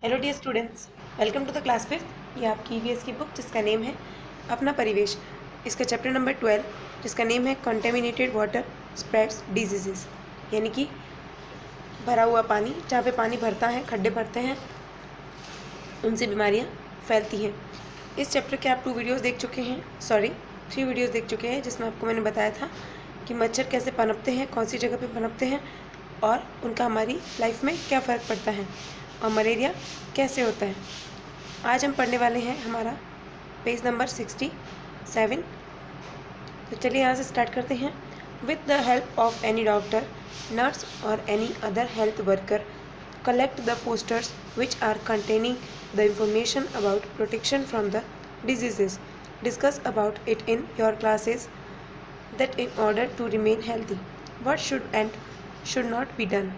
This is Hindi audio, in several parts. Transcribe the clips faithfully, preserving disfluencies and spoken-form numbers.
Hello dear students, welcome to the class fifth. ये आपकी ईवीएस की बुक जिसका नेम है अपना परिवेश। इसका चैप्टर नंबर ट्वेल्व जिसका नेम है कंटेमिनेटेड वाटर स्प्रेड्स डिजीजेस, यानी कि भरा हुआ पानी, जहाँ पे पानी भरता है, खड्डे भरते हैं, उनसे बीमारियाँ फैलती हैं। इस चैप्टर के आप टू वीडियोस देख चुके हैं, सॉरी थ्री वीडियोस देख चुके हैं, जिसमें आपको मैंने बताया था कि मच्छर कैसे पनपते हैं, कौन सी जगह पे पनपते हैं और उनका हमारी लाइफ में क्या फ़र्क पड़ता है और मलेरिया कैसे होता है। आज हम पढ़ने वाले हैं हमारा पेज नंबर सिक्सटी सेवन। तो चलिए यहाँ से स्टार्ट करते हैं। With the help of any doctor, nurse और any other health worker, collect the posters which are containing the information about protection from the diseases. Discuss about it in your classes that in order to remain healthy, what should and should not be done.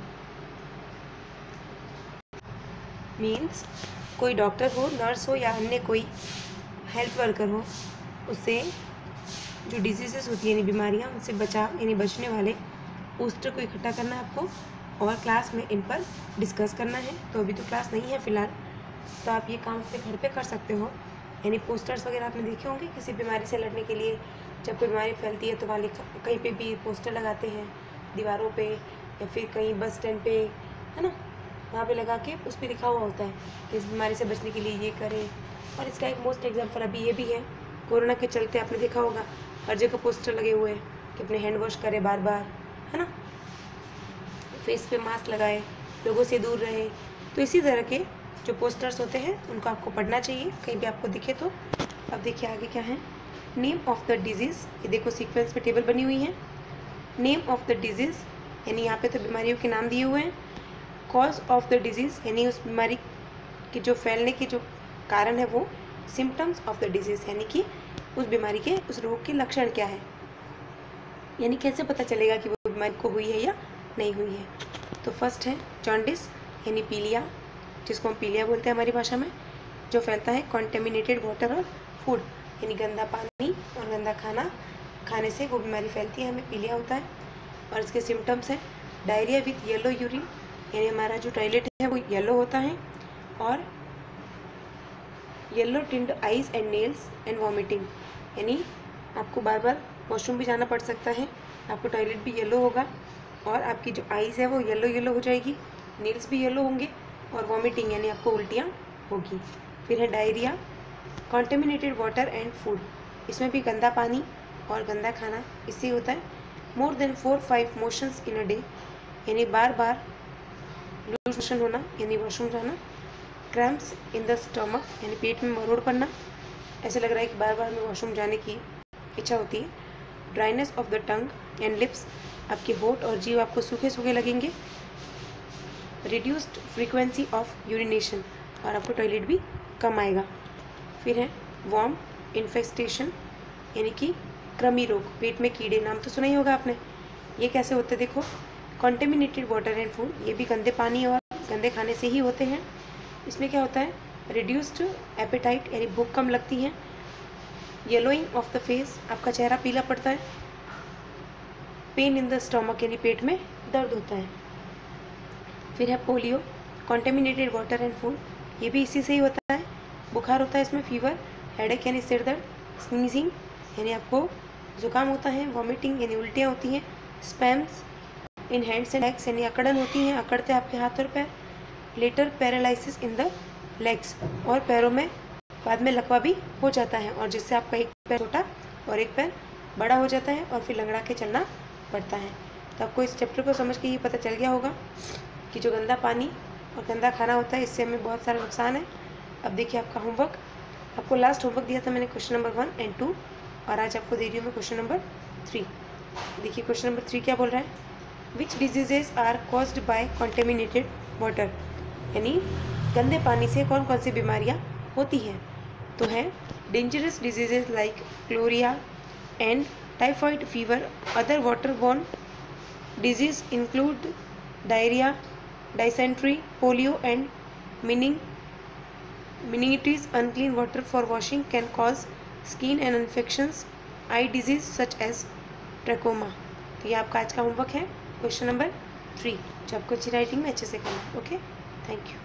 Means कोई डॉक्टर हो, नर्स हो या अन्य कोई हेल्थ वर्कर हो, उससे जो डिजीजेस होती है यानी बीमारियाँ, उनसे बचाव यानी बचने वाले पोस्टर को इकट्ठा करना है आपको और क्लास में इन पर डिस्कस करना है। तो अभी तो क्लास नहीं है फ़िलहाल, तो आप ये काम अपने घर पे कर सकते हो। यानी पोस्टर्स वगैरह आपने देखे होंगे किसी बीमारी से लड़ने के लिए, जब कोई बीमारी फैलती है तो वाले कहीं पे भी पोस्टर लगाते हैं, दीवारों पे या फिर कहीं बस स्टैंड पे, है ना, वहाँ पे लगा के उस पर लिखा हुआ होता है कि इस बीमारी से बचने के लिए ये करें। और इसका एक मोस्ट एग्जाम्पल अभी ये भी है, कोरोना के चलते आपने देखा होगा हर जगह पोस्टर लगे हुए हैं कि अपने हैंड वॉश करें बार बार, है ना, फेस पे मास्क लगाए, लोगों से दूर रहे। तो इसी तरह के जो पोस्टर्स होते हैं उनको आपको पढ़ना चाहिए कहीं भी आपको दिखे तो। अब देखिए आगे क्या है। नेम ऑफ द डिजीज़, ये देखो सीक्वेंस पे टेबल बनी हुई है। नेम ऑफ द डिजीज़ यानी यहाँ पे तो बीमारियों के नाम दिए हुए हैं। कॉज ऑफ द डिजीज़ यानी उस बीमारी के जो फैलने के जो कारण है वो। सिम्टम्स ऑफ द डिजीज़ यानी कि उस बीमारी के, उस रोग के लक्षण क्या है, यानी कैसे पता चलेगा कि वो बीमारी को हुई है या नहीं हुई है। तो फर्स्ट है जॉन्डिस यानी पीलिया, जिसको हम पीलिया बोलते हैं हमारी भाषा में, जो फैलता है कॉन्टेमिनेटेड वाटर और फूड यानी गंदा पानी और गंदा खाना खाने से वो बीमारी फैलती है, हमें पीलिया होता है। और इसके सिम्टम्स हैं डायरिया विथ येलो यूरिन यानी हमारा जो टॉयलेट है वो येलो होता है, और yellow tinged eyes and nails and vomiting यानी आपको बार बार वॉशरूम भी जाना पड़ सकता है, आपको टॉयलेट भी येलो होगा और आपकी जो आइज़ है वो येलो येलो हो जाएगी, नेल्स भी येलो होंगे और वॉमिटिंग यानी आपको उल्टियाँ होगी। फिर है diarrhoea, contaminated water and food, इसमें भी गंदा पानी और गंदा खाना इससे होता है। More than four five motions in a day यानी बार बार लूज मोशन होना यानी वॉशरूम जाना। क्रैम्प्स इन द स्टमक यानी पेट में मरोड़ पड़ना, ऐसे लग रहा है कि बार बार में वॉशरूम जाने की इच्छा होती है। Dryness of the tongue and lips, आपके होठ और जीभ आपको सूखे सूखे लगेंगे। रिड्यूस्ड फ्रीक्वेंसी ऑफ यूरिनेशन और आपको टॉयलेट भी कम आएगा। फिर है वॉर्म इन्फेस्टेशन यानी कि कृमि रोग, पेट में कीड़े, नाम तो सुना ही होगा आपने। ये कैसे होते हैं देखो, कॉन्टेमिनेटेड वाटर एंड फूड, ये भी गंदे पानी और गंदे खाने से ही होते हैं। इसमें क्या होता है, रिड्यूस्ड एपेटाइट यानी भूख कम लगती है। येलोइंग ऑफ द फेस, आपका चेहरा पीला पड़ता है। पेन इन द स्टमक यानी पेट में दर्द होता है। फिर है polio, contaminated water and food, ये भी इसी से ही होता है। बुखार होता है इसमें, फीवर, हेडेक यानी सिर दर्द, स्नीजिंग यानी आपको जुकाम होता है, वॉमिटिंग यानी उल्टियाँ होती हैं। Spasms in hands and legs यानी अकड़न होती हैं, अकड़ते आपके हाथ और पैर। Later paralysis in the legs, और पैरों में बाद में लकवा भी हो जाता है और जिससे आपका एक पैर छोटा और एक पैर बड़ा हो जाता है और फिर लंगड़ा के चलना पड़ता है। तो आपको इस चैप्टर को समझ के ये पता चल गया होगा कि जो गंदा पानी और गंदा खाना होता है इससे हमें बहुत सारा नुकसान है। अब देखिए आपका होमवर्क, आपको लास्ट होमवर्क दिया था मैंने question number one and two, और आज आपको दे रही हूँ मैं क्वेश्चन नंबर थ्री। देखिए क्वेश्चन नंबर थ्री क्या बोल रहा है। Which diseases are caused by contaminated water यानी गंदे पानी से कौन कौन सी बीमारियाँ होती हैं। तो है dangerous diseases like cholera and typhoid fever. Other waterborne disease include diarrhoea, dysentery, polio and mening meningitis. Unclean water for washing can cause skin and infections. Eye disease such as trachoma. तो ये आपका आज का होमवर्क है क्वेश्चन नंबर थ्री, जो आपको अच्छी राइटिंग में अच्छे से करना है। Okay, thank you.